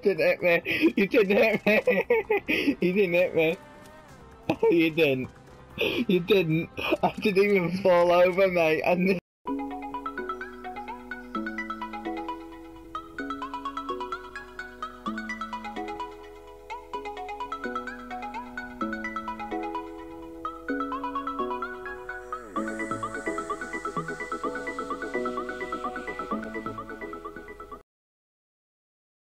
didn't hit me. You didn't hit me. You didn't hit me. You didn't. You didn't. I didn't even fall over, mate.